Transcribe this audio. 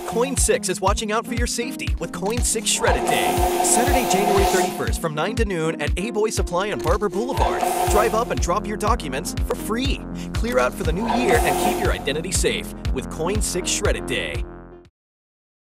Koin 6 is watching out for your safety with Koin 6 Shredded Day. Saturday, January 31st from 9 to noon at A-Boy Supply on Barber Boulevard. Drive up and drop your documents for free. Clear out for the new year and keep your identity safe with Koin 6 Shredded Day.